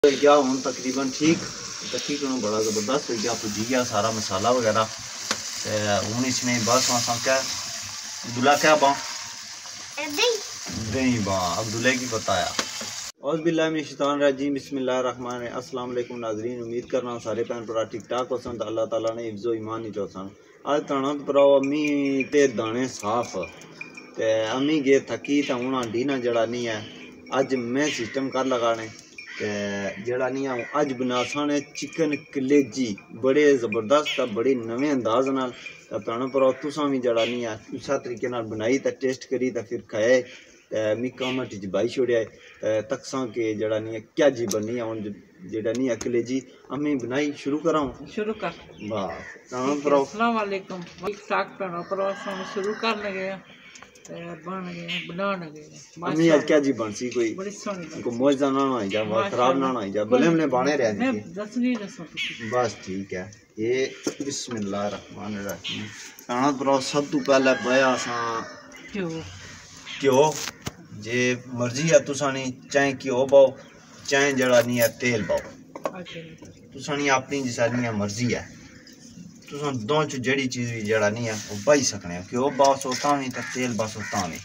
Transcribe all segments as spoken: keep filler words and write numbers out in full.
गया हूँ तकरीबन ठीक तकरीबन बड़ा ज़बरदस्त हो गया भुजी गया सारा मसाला वगैरह हूँ इसमें बस वहाँ क्या अब्दुल्ला क्या बा दही बा अब्दुल्ला की बताया और बिल्लाहिमिनश्शैतानिर्रजीम बिस्मिल्लाहिर्रहमानिर्रहीम अस्सलाम वालेकुम नाज़रीन। उम्मीद करना सारे भैन भरा ठीक ठाक होसन तो अल्लाह ताला ने हिफ्ज़ो ईमान ही चौसन। आज ताना भराओ अम्मी ते दाने साफ ते अम्मी गे थकी तो हूँ आंडी ना जड़ा नहीं है अज मैं सिस्टम कर लगाने जड़ा नहीं है अज बनासा ने चिकन कलेजी बड़े ज़बरदस्त बड़े नवे अंदाज नाल भैन भराओ तुसां भी जड़ा नहीं है उस तरीके नाल बनाई तो टेस्ट करी तो फिर खाए मी कमेंट च बाई छोड़िया तकसा के जड़ा नहीं है क्या जी बनी है हूँ जड़ा नहीं है कलेजी अम्मी बनाई शुरू कराऊँ शुरू कर वाह अस्सलाम वालेकुम ठीक ठाक भैनों भराओ शुरू कर लगे बन गए बना लगे अम्मी आज क्या जी बनसी कोई बड़ी सोहनी को मौजा ना होई जा खराब ना होई जा भले हमने बाने रह मैं दस नहीं दसो बस ठीक है ये बिस्मिल्लाहिर्रहमानिर्रहीम खाना भराओ सब तो पहले बया असा क्यों घ्यो जे मर्जी है तुसानी चाहे घ्यो पाओ चाहे जड़ा नहीं है तेल पाओ तुसानी अपनी जिसानी है मर्जी है तुसा दो च जड़ी चीज़ भी जड़ा नहीं है वो पाई सकने घ्यो बस होता भी तो तेल बस होता भी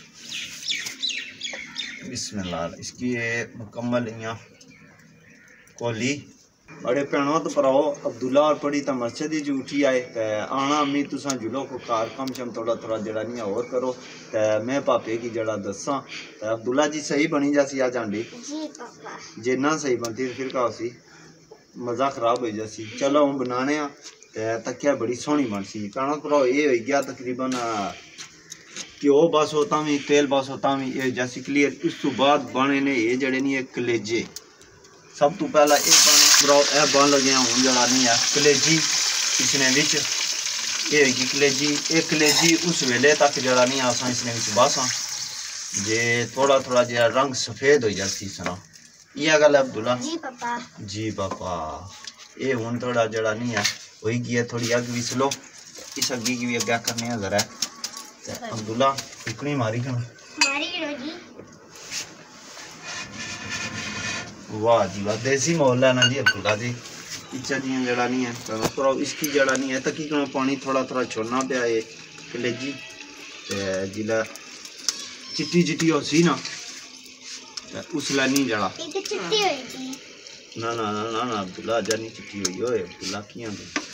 बिस्मिल्लाह इसकी ये मुकम्मल यहाँ कोली बड़े भैनों तो भराओ अब्दुल्ला और पढ़ी तो मस्जिद ही उठी आए तो आना अम्मी तुसा जुलो को कार कम शम थोड़ा थोड़ा जड़ा नहीं और करो तो मैं पापे की जड़ा दसा तो अब्दुल्ला जी सही बनी जासी आज आंडी जे ना सही बनती फिर का सी मज़ा खराब हो जासी चलो हम बनाने तकिया बड़ी सोहनी बनसी कहना भराओ ये हो गया तकरीबन घ्यो बस होता भी तेल बस होता भी ये जैसी क्लीयर उस तो बाद बने ने ये जड़े नहीं है कलेजे सब तो पहला ये बने भराओ यह बन लगे हूँ जड़ा नहीं है कलेजी इसने बिच ये होगी कलेजी ये कलेजी उस वेले तक जड़ा नहीं आसा इसने बिच बासा जे थोड़ा थोड़ा जहा रंग सफेद हो जाती सना यह गल है अब्दुल्ला जी पापा जी पापा ये हूँ थोड़ा जड़ा नहीं है वही की है थोड़ी अग भी स्लो इस अग्गी की भी अग्गा करने जरा अब्दुल्ला इकनी मारी क्यों मारी वाह जी वाह देसी माहौल है ना जी अब्दुल्ला जी इच्छा जी जड़ा नहीं है तो इसकी जड़ा नहीं है तकी क्यों पानी थोड़ा थोड़ा छोड़ना पाया ये कलेजी जिला चिट्टी चिट्टी हो सी ना उसला नहीं जड़ा ना ना ना ना ना अब्दुल्ला अजा नहीं चिट्टी हुई हो अब्दुल्ला किया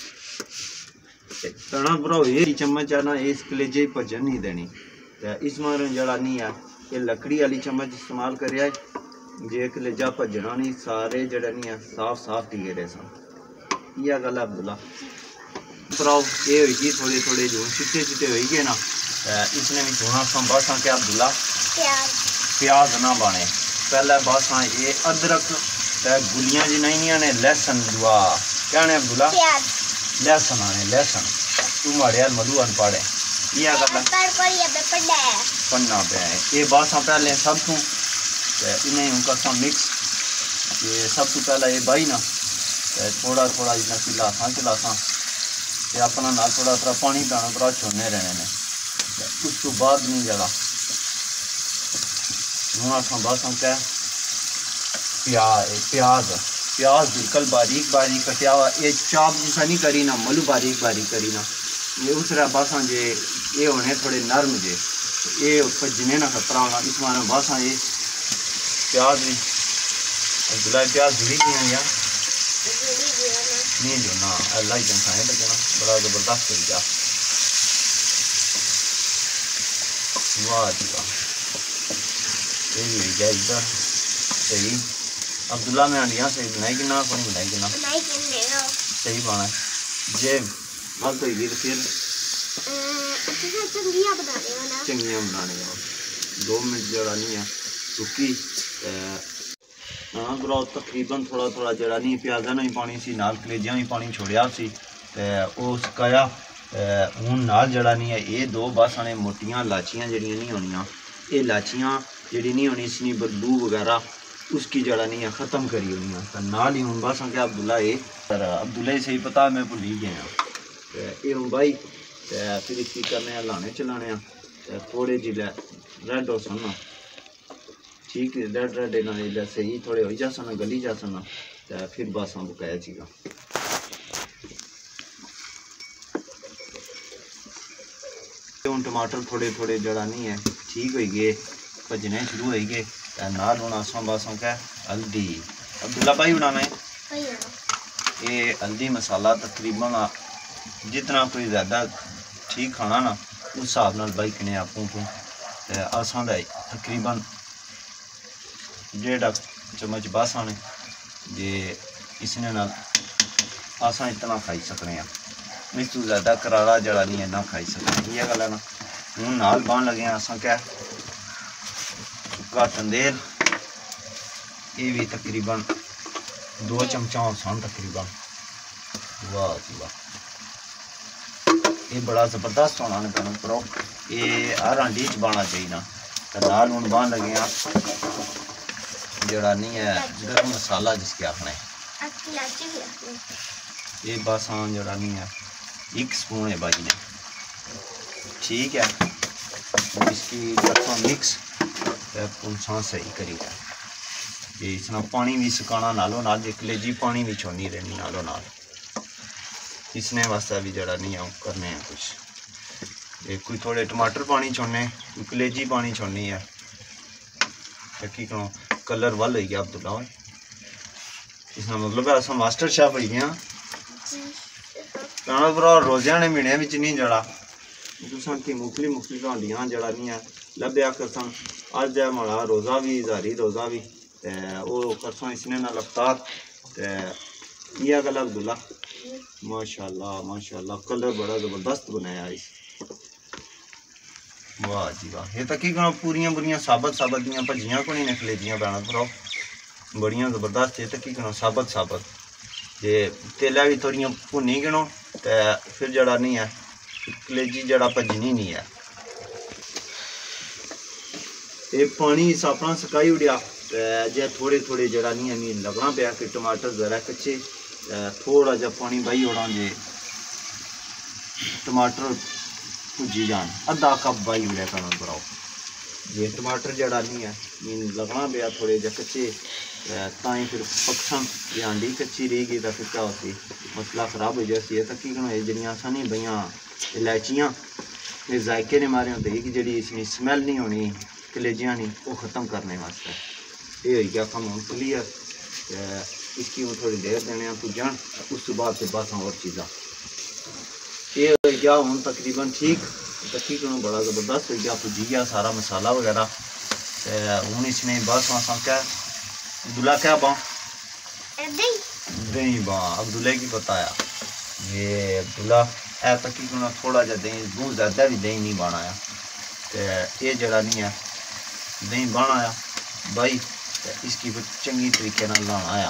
तना भराओ ये चम्मच है ना इस कलेजे भजन नहीं देनी इस मारे जड़ा नहीं है ये लकड़ी वाली चम्मच इस्तेमाल कर जे कलेजा भजना नहीं सारे जड़ा नहीं है साफ साफ टिके रहे सन यह गल है अब्दुल्ला भराओ ये होगी थोड़े थोड़े जो चिट्टे चिट्टे हो गए ना इसने भी धोना संभासा क्या अब्दुल्ला प्याज ना बने पहले बस ये अदरक गुलियां जी नहीं ने लहसन दुआ क्या ने अब्दुल्ला लहसन आने लहसन तू माड़े मधु अनपढ़ है यह गल पन्ना पे ये बस पहले सब तू इन्हें उनका मिक्स ये सब तो पहला ये बाई ना थोड़ा थोड़ा इतना खिलासा खिलासा ये अपना ना थोड़ा थोड़ा पानी पाना भरा छोड़ने रहने ने उस तो बाद नहीं जड़ा हूँ अस बस हम क्या प्याज प्याज प्याज बिल्कुल बारीक बारीक कटिया हुआ ये चाप जैसा नहीं करी ना मलू बारीक बारीक करी ना ये उस तरह बस जे ये होने थोड़े नरम जे ये भजने ना खतरा होना इस मारे बस ये प्याज भी अब्दुल्ला प्याज जुड़ी गई या नहीं जो ना अल्लाह ही जनता है लेकिन बड़ा ज़बरदस्त हो गया वाह जी वाह ये भी हो गया इधर सही अब्दुल्ला में अंडिया सही बनाई कि ना कौन बनाई कि ना सही बना जे मत तो ये फिर चंगियाँ बनाने दो मिनट जड़ा नहीं है सुकी हाँ भराओ तकरीबन थोड़ा थोड़ा जड़ा नहीं प्याजा नहीं पानी सी नाल कलेजियां भी पानी छोड़िया सी वो सुकाया हूँ नाल जड़ा नहीं है ये दो बस आने मोटियां लाचियां जड़ियां नहीं होनियां ये लाचियां जड़ी नहीं होनी इसनी बदबू वगैरह उसकी जड़ा नहीं है ख़त्म करी होनी है नाल ही हूँ बस क्या अब्दुल्ला ये अब्दुल्ला ही सही पता मैं भुल ही गया ये हूँ भाई फिर इसकी करने लाने चलाने थोड़े जिले रेड हो सन ठीक रेड रेड इन्होंने सही थोड़े हो जा सन गली जा सन तो फिर बस हम पकाया सीगा। हम टमाटर थोड़े थोड़े जड़ा नहीं है ठीक हो गए भजने शुरू हो गए नाल हूँ असों बस क्या हल्दी अब्दुल्ला भाई बनाना है ये हल्दी मसाला तकरीबन जितना कोई ज़्यादा ठीक खाना ना उस हिसाब नाल भाई किने आपूं को असां दा तकरीबन डेढ़ चम्मच बस आने जे इसने नाल असां इतना खाई सकते हैं इस तू ज़्यादा करारा जड़ा नहीं है ना खाई सकते ये गल है ना। हूँ नाल बन लगे असां क्या सुक्का तंदेर ये भी तकरीबन दो चमचा सन तकरीबन। वाह जी वाह ये बड़ा ज़बरदस्त होना है तुम करो ये हर हांडी च बनना चाहिए ना तो नाल हूँ बन लगे जड़ा नहीं है गर्म मसाला जिसके आखना है ये बस हाँ जड़ा नहीं है एक स्पून है भाजी ने ठीक है इसकी करता मिक्स पुलसा सही करेगा ये इसना पानी भी सुकाना नालों नाल कलेजी पानी भी छोड़नी रहनी नालों नाल इसने वास्ते भी जड़ा नहीं है करने हैं कुछ ये कोई थोड़े टमाटर पानी छोड़ने कोई कलेजी पानी छोड़नी है की करो कलर वाल हो गया अब्दुल्ला इसका मतलब है असा मास्टर शेफ हो गया कहना भरा रोज़िया ने महीने में नहीं जड़ा तुसा की मुखली मुखली कहानियां जड़ा नहीं है लभ्या करसा अज है माड़ा रोज़ा भी जारी रोज़ा भी वो करसा इसने ना अफ्तार यह गल अब्दुल्ला माशाल्लाह माशाल्लाह कलर बड़ा ज़बरदस्त बनाया इस वाह जी वाह ये तक पूरियां बुरियां साबत साबत दियां भजियां को नहीं निकले दियां भैन भराओ बड़ियां ज़बरदस्त ये तक साबत साबत जे तेला भी थोड़ियां भुनी गिनो तो फिर जड़ा नहीं है कलेजी जड़ा भजनी नहीं है ये पानी अपना सुकाई उड़िया जे थोड़े थोड़े जड़ा नहीं है नहीं लगना पाया कि टमाटर ज़रा कच्चे थोड़ा जा पानी बही उड़ा जे टमाटर भुजी जान अद्धा कप बही उड़िया करना बनाओ ये टमाटर जड़ा नहीं है मीन लगना पाया थोड़े जे कच्चे ताई फिर पकसन ये हांडी कच्ची रही गई तो फिर क्या होती मसला ख़राब हो जाती है तकी जड़ियाँ सानी बइयां इलायचियाँ ये जायके ने मारे होते कि जी इसकी स्मैल नहीं होनी कलेजियाँ नहीं वो ख़त्म करने वास्ते ये हो गया कम हम क्लीयर इसकी वो थोड़ी देर देने भुजन उस बाद से बस और चीज़ा ये हो गया हूँ तकरीबन ठीक तकरीबन बड़ा ज़बरदस्त हो गया भुजी गया सारा मसाला वगैरह हूँ इसमें बस वहाँ क्या अब्दुल्ला क्या बा दही बा अब्दुल्ला की बताया ये अब्दुल्ला है तकरीबन थोड़ा जा दही बहुत ज़्यादा भी दही नहीं बनाया तो ये जड़ा नहीं है दही बनाया भाई इसकी चंगी तरीके नाल लाना आया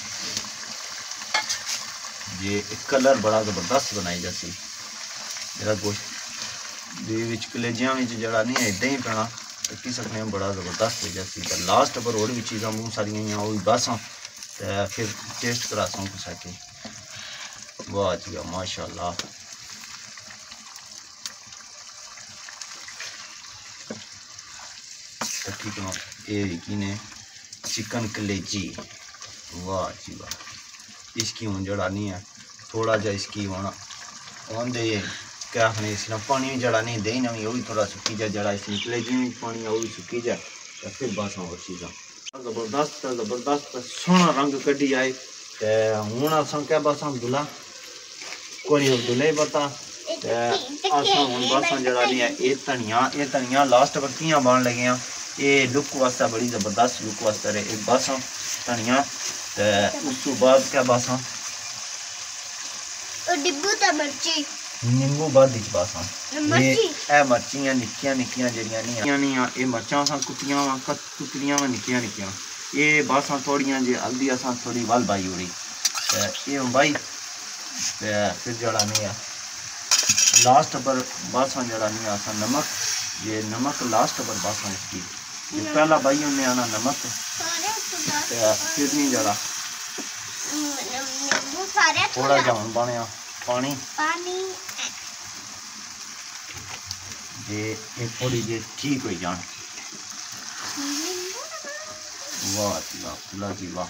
ये कलर बड़ा ज़बरदस्त बनाई जैसी जरा गोश्त कलेजिया जड़ा नहीं है इदा ही पैना तकी सकने बड़ा ज़बरदस्त हो जैसी लास्ट पर और भी चीज़ा बहुत सारिया वो भी बस फिर टेस्ट करा सकूँ कुछ के वाह जी वाह माशाल्लाह तकी करो ये ने चिकन कलेजी वाह जी वाह इसकी हूँ जड़ा नहीं है थोड़ा जा इसकी होना ऑन दे क्या आखने इसना पानी भी जड़ा नहीं दही ना भी वो भी थोड़ा सुकी जाए जड़ा इसकी कलेजी में पानी वो भी सुकी जाए तो फिर बस और चीज़ा ज़बरदस्त ज़बरदस्त सोहना रंग कढ़ी आए तो हूँ असा क्या बस अब्दुल्ला कोई अब्दुल्ला ही पता असा हूँ बस जड़ा नहीं है ये धनिया ये धनिया लास्ट पर कियां बन लगे ये लुक वास्ते बड़ी ज़बरदस्त लुक वास्ते रहे एक बस धनिया उस तो बाद क्या बस नींबू बाद बस ये ए मर्चियां निक्कियां निक्कियां जड़ियां नहीं नहीं ये मर्चा असा कुटियां कुतरियां निक्कियां निक्कियां ये बस थोड़ियां जी हल्दी असा थोड़ी वल बाई उड़ी ये बाई फिर जड़ा नहीं है लास्ट पर बस जड़ा नहीं असा नमक ये नमक लास्ट पर बस इसकी पहला भाई उन्हें आना नमक फिर नहीं जरा थोड़ा जान बने पानी ये थोड़ी देर ठीक हो जान वाह अब्दुल्ला जी वाह।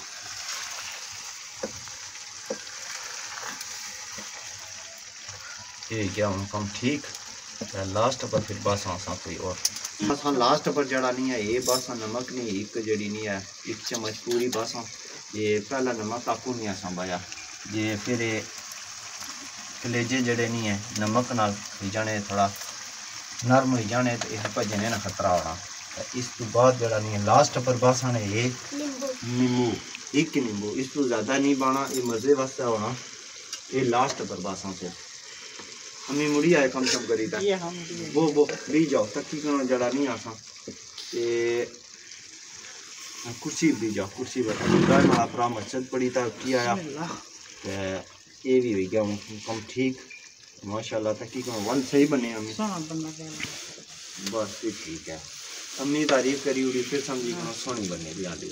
ये क्या कम ठीक लास्ट पर फिर बस आसा कोई और बस लास्ट पर जड़ा नहीं है ये बस नमक नहीं एक जड़ी नहीं है एक चम्मच पूरी बस ये पहला नमक आपको नहीं आसा पाया ये फिर कलेजे जड़े नहीं है नमक नाल जाने थोड़ा नरम हो जाने तो इस भजने ना खतरा होना। इस तो बाद जड़ा नहीं है लास्ट पर बस आने ये नींबू एक नींबू इस तो ज़्यादा नहीं पाना ये मज़े वास्ते होना ये लास्ट पर बस से हमें मुड़ी आए कम कम करी था वो वो भी जाओ तकी करो जड़ा नहीं आसा ये कुर्सी भी जाओ कुर्सी बता मारा पूरा मस्जिद पड़ी था की आया ये भी हो गया कम ठीक माशाल्लाह तकी करो वन सही बने हमें बस ठीक है अम्मी तारीफ करी उड़ी फिर समझी करो सोनी बने भी आली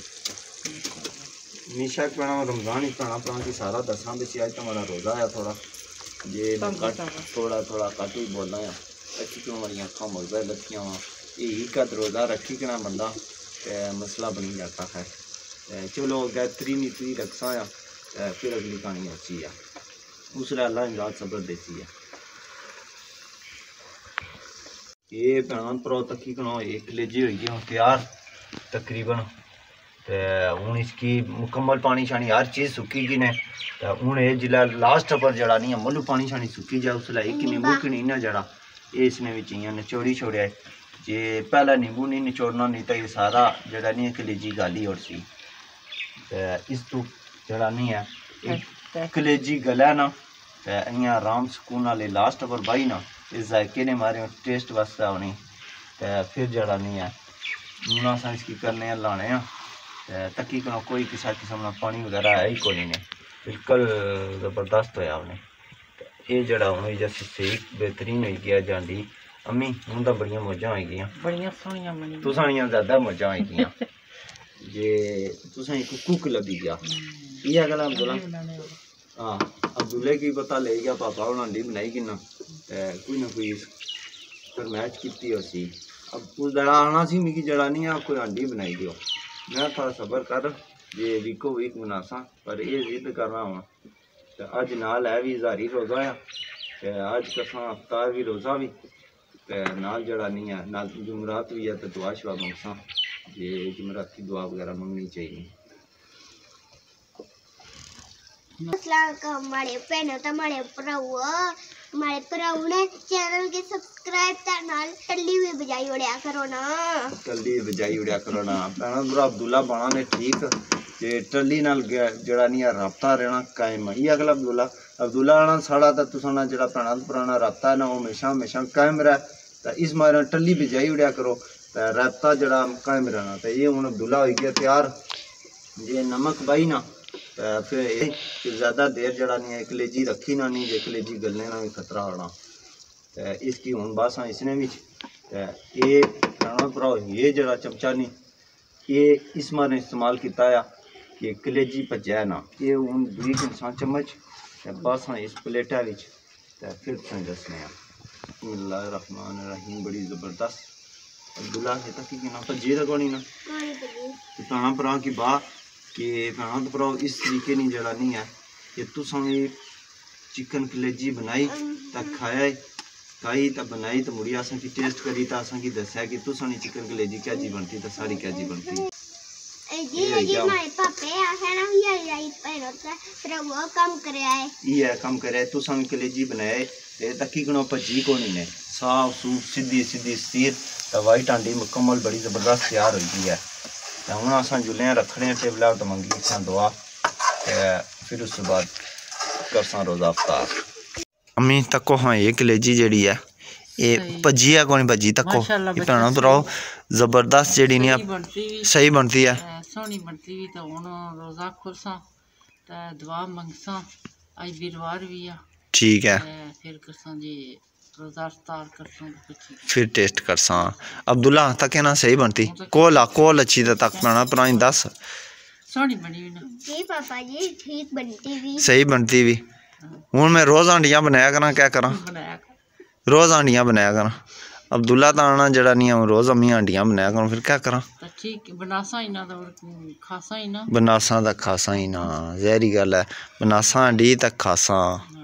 निशा पढ़ा रमजान ही पढ़ा पढ़ा की सारा दसा बची आज तुम्हारा रोज़ा आया थोड़ा ये कट थोड़ा थोड़ा कट ही बोलना है अच्छी क्यों हमारी अखा मगजा लथियाँ वहाँ यही कद रोज़ा रखी के ना बंदा मसला बनी जाता है। चलो गै त्री नीति रखसा है फिर अगली कहानी अच्छी है उसने अल्लाह इमदाद सबर देती है। ये भैन भ्राओ तकी कनो एक कलेजी हुई गई तैयार तकरीबन हूँ इसकी मुकम्मल पानी शानी हर चीज़ सुकी गई ने तो हूँ ये जिला लास्ट पर जड़ा नहीं है मुल्ल पानी शानी सुकी जाए उसले एक नींबू की नहीं ना जड़ा ये इसने भी चाहिए निचोड़ी छोड़िया जे पहला नींबू नहीं निचोड़ना नहीं तो ये सारा जड़ा नहीं है कलेजी गाली और सी इस तो जड़ा नहीं है एक कलेजी गला ना तो अं आराम सुकून वाले लास्ट पर बाई ना इस जायके ने मारे टेस्ट वास्ते होनी तो फिर जड़ा नहीं है हूँ अस इसकी करने लाने तकी करो कोई किसी किस्म का पानी वगैरह है ही कोई नहीं बिल्कुल ज़बरदस्त होया उन्हें ये जड़ा हूँ जैसे सही बेहतरीन हो गया जांडी अम्मी हूँ तो बड़िया मौजा हो गई तुसानियां ज़्यादा मौजा हो गई जे तुसा एक कुक लभी गया ये गल अब्दुल्ला हाँ अब्दुल्ले की पता ले गया पापा उन्होंने अंडी बनाई कि ना कोई ना कोई फरमाइश की उसी अब उस जड़ा आना सी मिगी जड़ा नहीं आप कोई अंडी बनाई दियो मैं थोड़ा सबर कर ये वीको वीक बनासा पर ये जिद कर रहा हूँ तो अज नाल है भी जारी रोज़ा है तो अज कसा अफ्तार भी रोज़ा भी तो नाल जड़ा नहीं है नाल जुमरात भी है तो दुआ शुआ मंगसा ये जुमरात की दुआ वगैरह मंगनी चाहिए। हमारे भैनों तो हमारे भराओ हमारे भराओ ने चैनल के सब्सक्राइब करना टल्ली भी बजाई उड़िया करो ना टल्ली बजाई उड़िया करो ना भैन भरा अब्दुल्ला बना ने ठीक जे टल्ली नाल जड़ा नहीं रबता रहना कायम ये अगला अब्दुल्ला अब्दुल्ला आना साड़ा तो तुसाना जड़ा भैन भरा रबता है ना वो हमेशा हमेशा कायम रहे तो इस मारे टल्ली बजाई उड़िया करो तो रबता जड़ा कायम रहना तो ये हूँ अब्दुल्ला हो गया तैयार जे नमक बाई ना तो फिर ज़्यादा देर जड़ा नहीं है कलेजी रखी ना नहीं जे कलेजी गलने ना भी खतरा होना तो इसकी हूँ बस इसने भी तो ये भराओ ये जड़ा चमचा नहीं ये इस मारे इस्तेमाल किया है कि कलेजी भज्या ना ये हूँ दुई इंसान चम्मच बस इस प्लेटा तो फिर तुम दसने बिस्मिल्लाहिर्रहमानिर्रहीम रहीम बड़ी ज़बरदस्त अब्दुल्ला तक की ना भज्जी लगनी ना भैन भरा की बात कि भैन भरा इस तरीके नहीं जड़ा नहीं है कि तुसा भी चिकन कलेजी बनाई तो खाया खाई तो बनाई तो मुड़ी असें की टेस्ट करी तो असें की दसिया कि तुसा नहीं चिकन कलेजी क्या जी बनती तो सारी क्या जी बनती जी जी हमारे पापे आखे ना ये राइट पर होता फिर वो कम करे आए ये कम करे तुसा भी कलेजी बनाए ते तकी कनो भजी को नहीं ने साफ सूफ सीधी सीधी स्थिर तो वाइट आंडी मुकम्मल बड़ी ज़बरदस्त तैयार हो गई है तो हूँ अस जुल्ले रखने टेबल तो मंगी सा दुआ फिर उस बाद करसा रोज़ा अफ्तार। अम्मी तको हाँ ये कलेजी जड़ी है ये भजी है कौन भजी तको भैन भराओ जबरदस्त जड़ी नहीं सही बनती है सोहनी बनती भी तो हूँ रोज़ा खुलसा तो दुआ मंगसा अज वीरवार भी आ ठीक है फिर करसा जी रोज़ा अफ्तार करसा फिर टेस्ट करसा अब्दुल्ला तक ना सही बनती कोल आ कोल अच्छी तक पैना भरा दस सोहनी बनी ना जी पापा जी ठीक बनती भी सही बनती भी हूँ मैं रोज़ आंडियाँ बनाया करा क्या करा रोज़ आंडियाँ बनाया करा अब्दुल्ला तो आना जड़ा नहीं हूँ रोज़ अम्मी आंटियाँ बनाया करूँ फिर क्या करा तो ठीक बनासा ही ना तो खासा ही ना बनासा दा खासा ही ना जहरी गल है बनासा आंटी तक खासा